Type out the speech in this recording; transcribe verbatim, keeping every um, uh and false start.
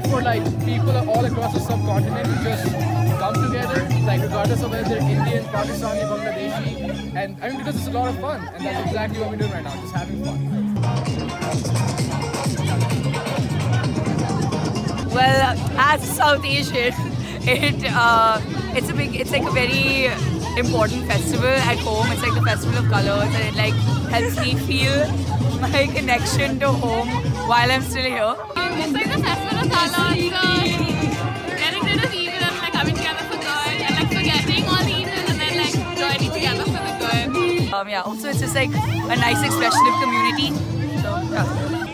for like people all across the subcontinent to just come together, like regardless of whether they're Indian, Pakistani, Bangladeshi, and I mean because it's a lot of fun, and that's exactly what we're doing right now, just having fun. Well, as South Asian, it uh, it's a big, it's like a very important festival at home. It's like the festival of colors, and it like helps me feel my connection to home while I'm still here. Um, it's like the festival of colors, so getting rid of evil and like coming together for good, and like forgetting all the evil and then like joining together for the good. Um, yeah. Also, it's just like a nice expression of community. So yeah.